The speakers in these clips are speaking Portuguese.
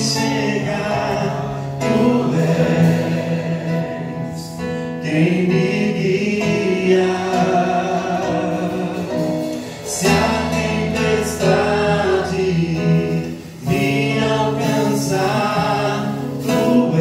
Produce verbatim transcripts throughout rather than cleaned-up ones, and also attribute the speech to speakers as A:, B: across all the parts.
A: chegar, tu és quem me guia. Se a tempestade me alcançar, tu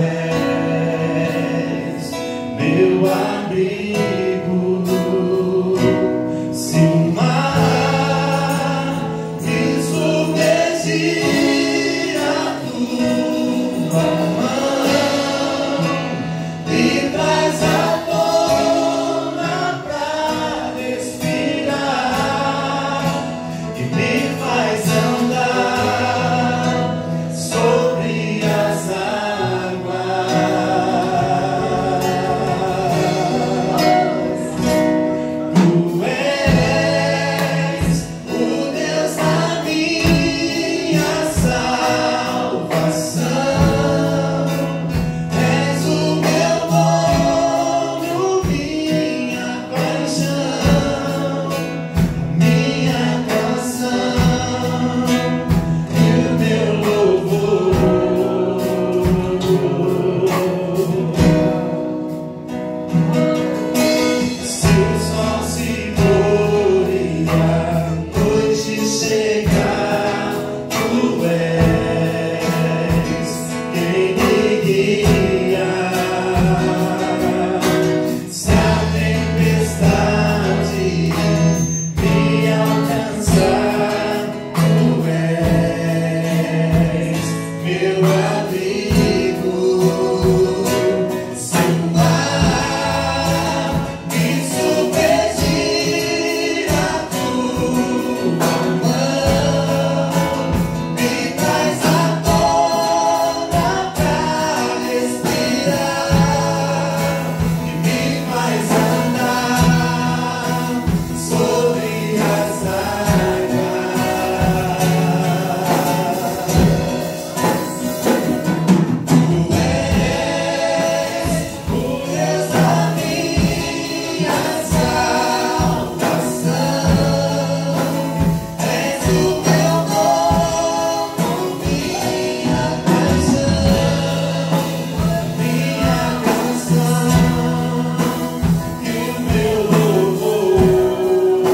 A: és meu abrigo. Se o mar me submergir, a tua mão me traz a tona pra respirar e me faz andar sobre as águas. Tu és o Deus da minha salvação, és o meu nome, minha paixão, minha canção e o meu louvor. Se o sol se pôr e a noite chegar, tu és quem me guia. Se a tempestade me alcançar, tu és meu abrigo. Se o mar me submergir, a tua mão me traz a tona pra respirar e me faz andar sobre as águas. Tu és o Deus da minha salvação, és o meu nome, minha paixão, minha canção e o meu louvor.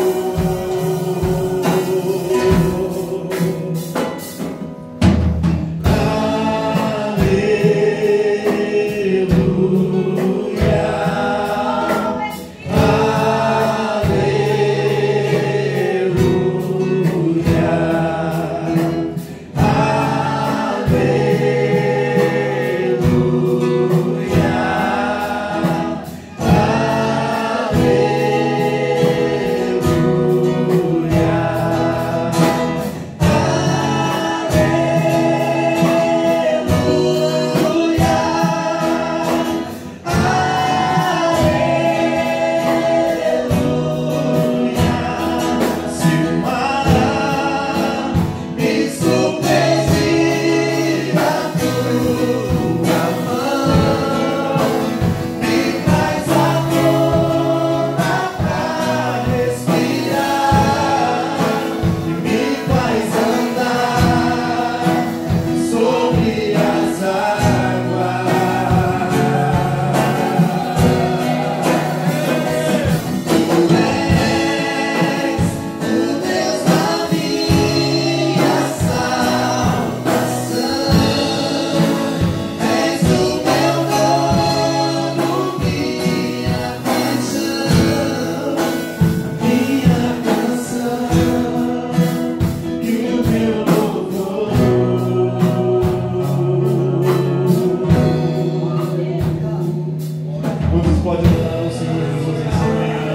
A: Se o mar me submergir, a tua mão me traz a tona pra respirar e me faz andar sobre as águas. Tu és o Deus da minha salvação, és o meu nome, minha paixão, minha canção e o meu louvor. Quantos podem adorar o Senhor Jesus nessa manhã?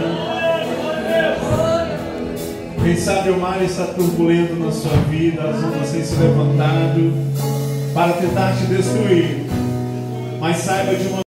A: Quem sabe o mar está turbulento na sua vida, as ondas têm se levantado para tentar te destruir, mas saiba de uma